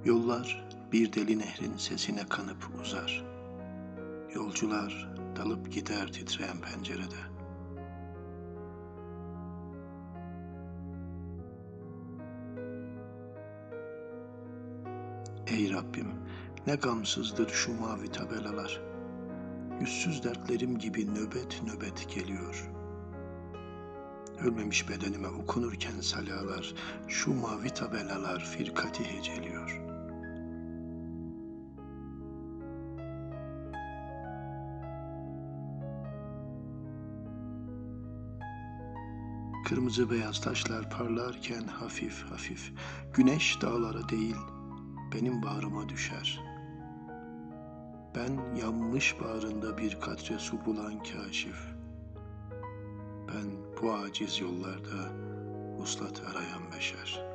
Yollar bir deli nehrin sesine kanıp uzar. Yolcular dalıp gider titreyen pencerede. Ey Rabbim, ne gamsızdır şu mavi tabelalar. Yüzsüz dertlerim gibi nöbet nöbet geliyor. Ölmemiş bedenime okunurken salalar, şu mavi tabelalar firkati heceliyor. Kırmızı beyaz taşlar parlarken hafif hafif, güneş dağlara değil, benim bağrıma düşer. Ben yanmış bağrında bir katre su bulan kâşif. Ben bu aciz yollarda vuslat arayan beşer.